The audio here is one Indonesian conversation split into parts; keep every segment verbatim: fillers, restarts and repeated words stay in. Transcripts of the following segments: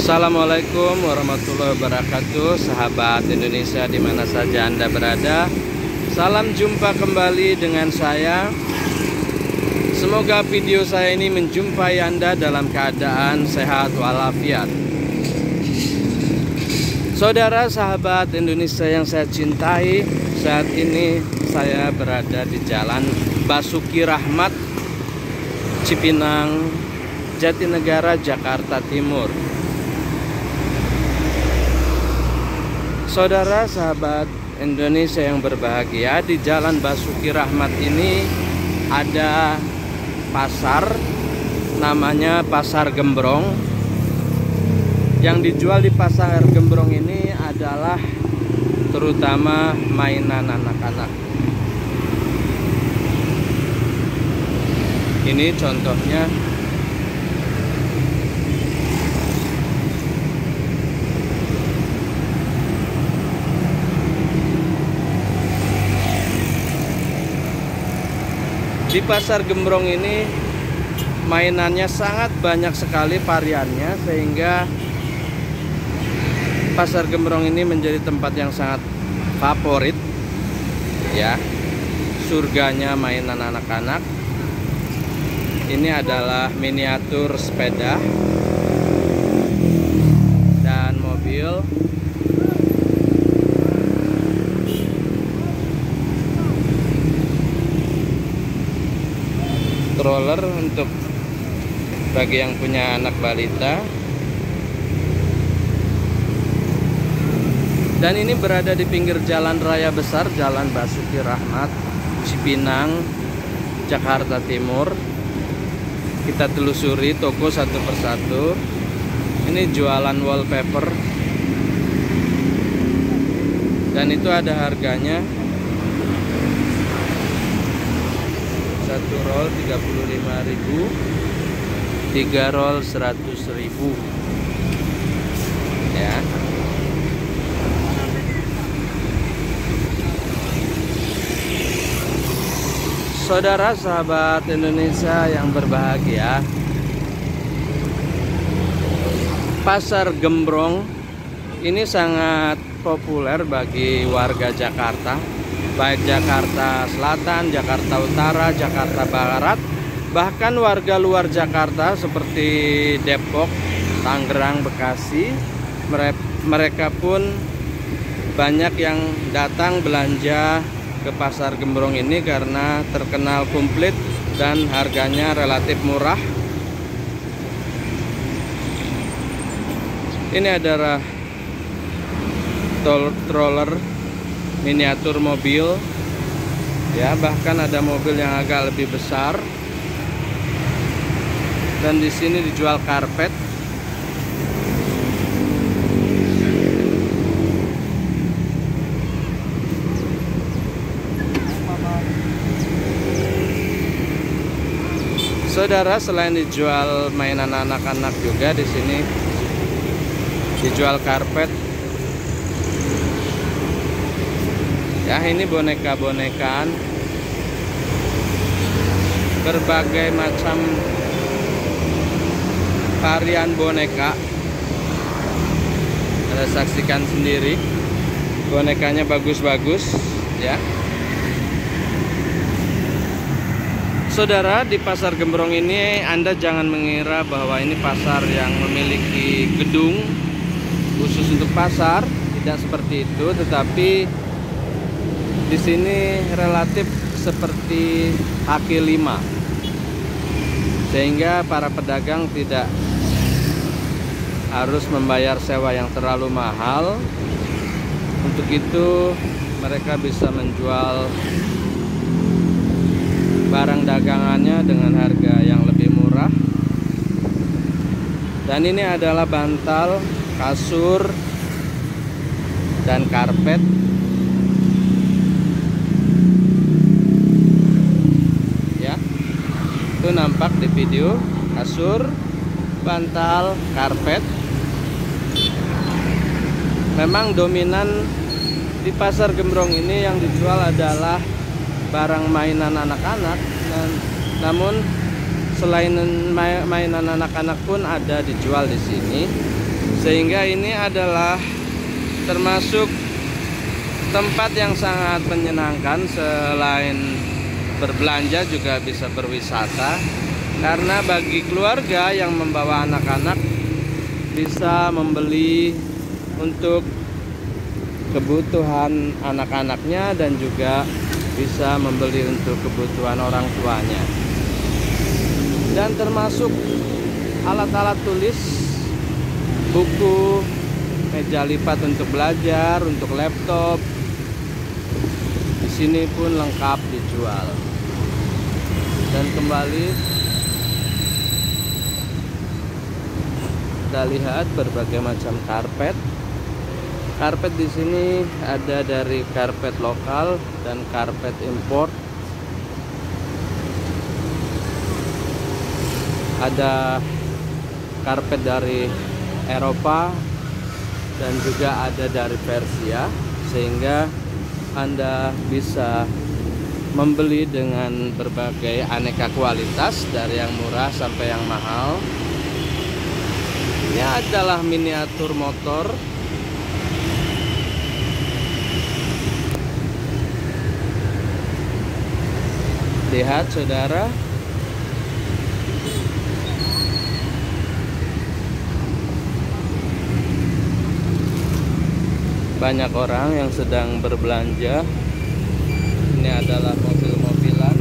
Assalamualaikum warahmatullahi wabarakatuh, sahabat Indonesia di mana saja Anda berada. Salam jumpa kembali dengan saya. Semoga video saya ini menjumpai Anda dalam keadaan sehat walafiat. Saudara sahabat Indonesia yang saya cintai, saat ini saya berada di Jalan Basuki Rahmat, Cipinang, Jatinegara, Jakarta Timur. Saudara sahabat Indonesia yang berbahagia, di Jalan Basuki Rahmat ini ada pasar, namanya Pasar Gembrong. Yang dijual di Pasar Gembrong ini adalah terutama mainan anak-anak. Ini contohnya. Di Pasar Gembrong ini mainannya sangat banyak sekali variannya, sehingga Pasar Gembrong ini menjadi tempat yang sangat favorit, ya, surganya mainan anak-anak. Ini adalah miniatur sepeda dan mobil. Stroller untuk bagi yang punya anak balita. Dan ini berada di pinggir jalan raya besar, Jalan Basuki Rahmat, Cipinang, Jakarta Timur. Kita telusuri toko satu persatu. Ini jualan wallpaper, dan itu ada harganya. Satu roll tiga puluh lima ribu, tiga roll seratus ribu, ya. Saudara sahabat Indonesia yang berbahagia, Pasar Gembrong ini sangat populer bagi warga Jakarta, baik Jakarta Selatan, Jakarta Utara, Jakarta Barat, bahkan warga luar Jakarta seperti Depok, Tangerang, Bekasi. Mereka pun banyak yang datang belanja ke Pasar Gembrong ini karena terkenal komplit dan harganya relatif murah. Ini adalah stroller miniatur mobil, ya, bahkan ada mobil yang agak lebih besar. Dan di sini dijual karpet. Saudara, selain dijual mainan anak-anak juga di sini dijual karpet. Ya, ini boneka-bonekaan, berbagai macam varian boneka. Anda saksikan sendiri, bonekanya bagus-bagus, ya. Saudara, di Pasar Gembrong ini Anda jangan mengira bahwa ini pasar yang memiliki gedung khusus untuk pasar, tidak seperti itu, tetapi di sini relatif seperti kaki lima, sehingga para pedagang tidak harus membayar sewa yang terlalu mahal. Untuk itu mereka bisa menjual barang dagangannya dengan harga yang lebih murah. Dan ini adalah bantal, kasur, dan karpet. Itu nampak di video, kasur, bantal, karpet. Memang dominan di Pasar Gembrong ini yang dijual adalah barang mainan anak-anak, dan namun selain mainan anak-anak pun ada dijual di sini, Sehingga ini adalah termasuk tempat yang sangat menyenangkan. Selain berbelanja juga bisa berwisata, karena bagi keluarga yang membawa anak-anak bisa membeli untuk kebutuhan anak-anaknya dan juga bisa membeli untuk kebutuhan orang tuanya. Dan termasuk alat-alat tulis, buku, meja lipat untuk belajar, untuk laptop. Di sini pun lengkap dijual. Dan kembali kita lihat berbagai macam karpet. Karpet di sini ada dari karpet lokal dan karpet impor. Ada karpet dari Eropa dan juga ada dari Persia, sehingga Anda bisa membeli dengan berbagai aneka kualitas dari yang murah sampai yang mahal. Ini adalah miniatur motor. Lihat saudara, banyak orang yang sedang berbelanja. Ini adalah mobil-mobilan.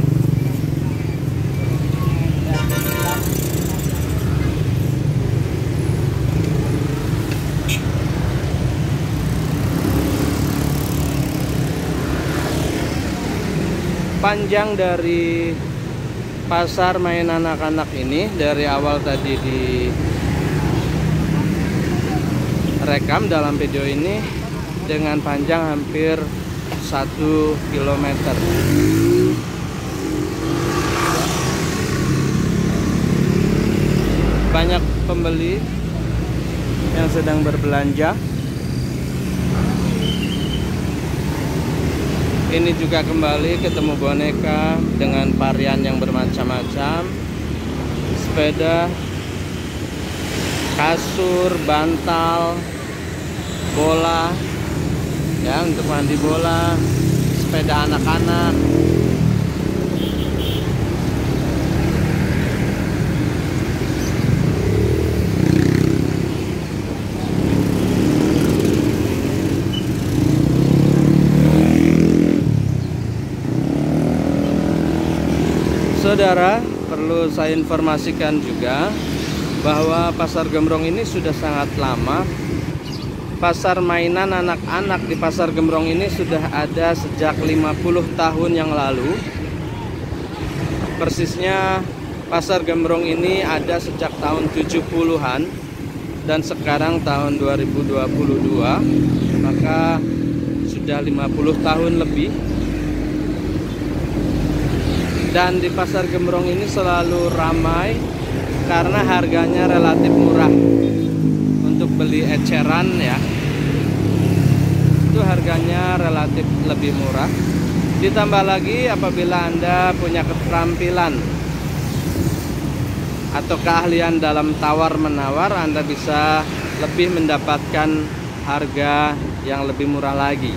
Panjang dari pasar main anak-anak ini, dari awal tadi direkam dalam video ini, dengan panjang hampir satu kilometer. Banyak pembeli yang sedang berbelanja. Ini juga kembali ketemu boneka dengan varian yang bermacam-macam, sepeda, kasur, bantal, bola, ya untuk mandi bola, sepeda anak-anak. Saudara, perlu saya informasikan juga bahwa Pasar Gembrong ini sudah sangat lama. Pasar mainan anak-anak di Pasar Gembrong ini sudah ada sejak lima puluh tahun yang lalu. Persisnya Pasar Gembrong ini ada sejak tahun tujuh puluhan dan sekarang tahun dua ribu dua puluh dua, maka sudah lima puluh tahun lebih. Dan di Pasar Gembrong ini selalu ramai karena harganya relatif murah. Untuk beli eceran ya, itu harganya relatif lebih murah. Ditambah lagi apabila Anda punya keterampilan atau keahlian dalam tawar menawar, Anda bisa lebih mendapatkan harga yang lebih murah lagi.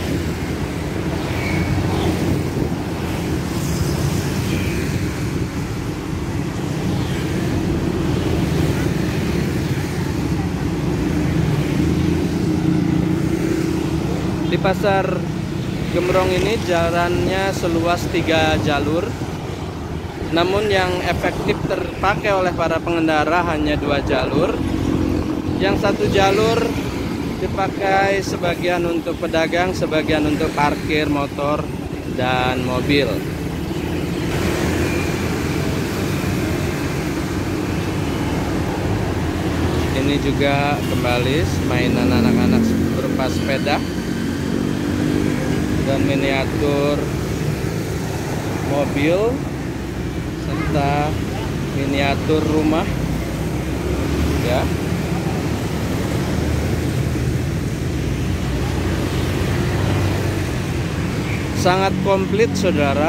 Di Pasar Gembrong ini jalannya seluas tiga jalur, namun yang efektif terpakai oleh para pengendara hanya dua jalur. Yang satu jalur dipakai sebagian untuk pedagang, sebagian untuk parkir motor dan mobil. Ini juga kembali mainan anak-anak berupa sepeda dan miniatur mobil serta miniatur rumah ya. Sangat komplit saudara,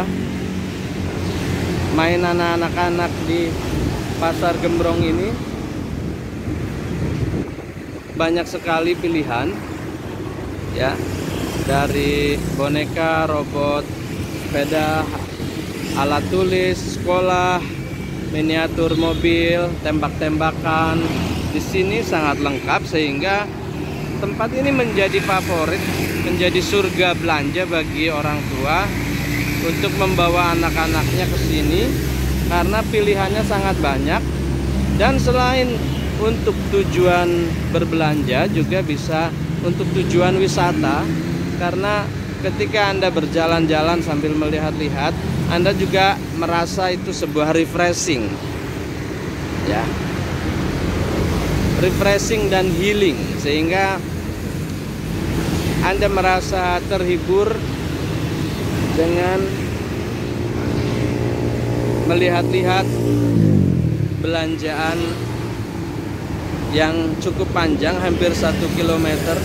mainan anak-anak di Pasar Gembrong ini. banyak sekali pilihan ya, dari boneka, robot, sepeda, alat tulis, sekolah, miniatur mobil, tembak-tembakan. Di sini sangat lengkap sehingga tempat ini menjadi favorit, menjadi surga belanja bagi orang tua untuk membawa anak-anaknya ke sini karena pilihannya sangat banyak. Dan selain untuk tujuan berbelanja juga bisa untuk tujuan wisata, karena ketika Anda berjalan-jalan sambil melihat-lihat, Anda juga merasa itu sebuah refreshing ya, refreshing dan healing, sehingga Anda merasa terhibur dengan melihat-lihat belanjaan yang cukup panjang, hampir satu kilometer,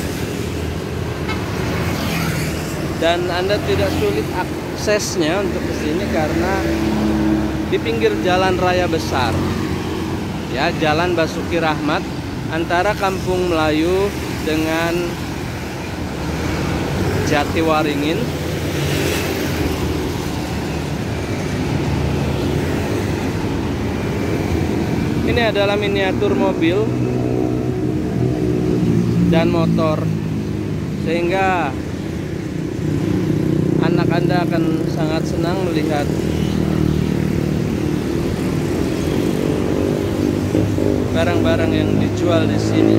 dan Anda tidak sulit aksesnya untuk ke sini karena di pinggir jalan raya besar ya, Jalan Basuki Rahmat antara Kampung Melayu dengan Jatiwaringin. Ini adalah miniatur mobil dan motor, sehingga anak Anda akan sangat senang melihat barang-barang yang dijual di sini.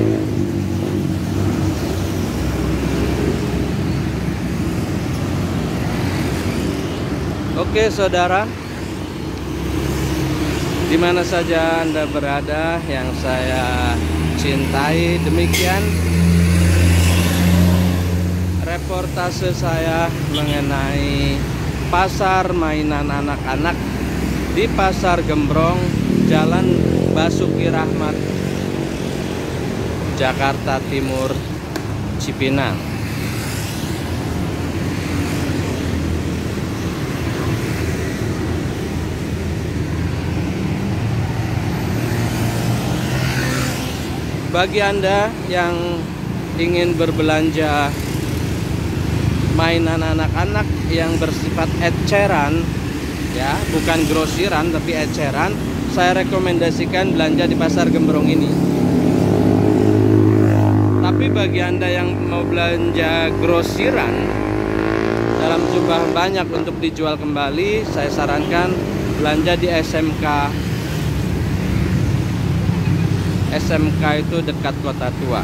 Oke saudara, di mana saja Anda berada yang saya cintai, demikian reportase saya mengenai pasar mainan anak-anak di Pasar Gembrong, Jalan Basuki Rahmat, Jakarta Timur, Cipinang. Bagi Anda yang ingin berbelanja mainan anak-anak yang bersifat eceran ya, bukan grosiran tapi eceran, saya rekomendasikan belanja di Pasar Gembrong ini. Tapi bagi Anda yang mau belanja grosiran dalam jumlah banyak untuk dijual kembali, saya sarankan belanja di S M K. S M K itu dekat Kota Tua.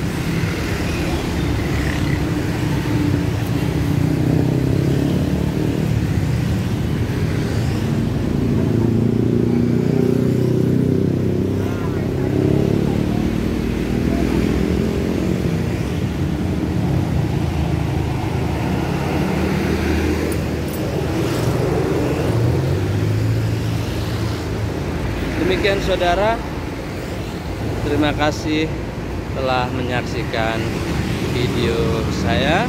Demikian saudara, terima kasih telah menyaksikan video saya.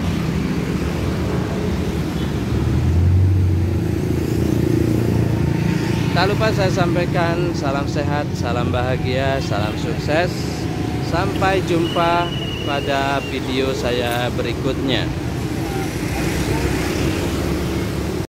Tak lupa saya sampaikan salam sehat, salam bahagia, salam sukses. Sampai jumpa pada video saya berikutnya.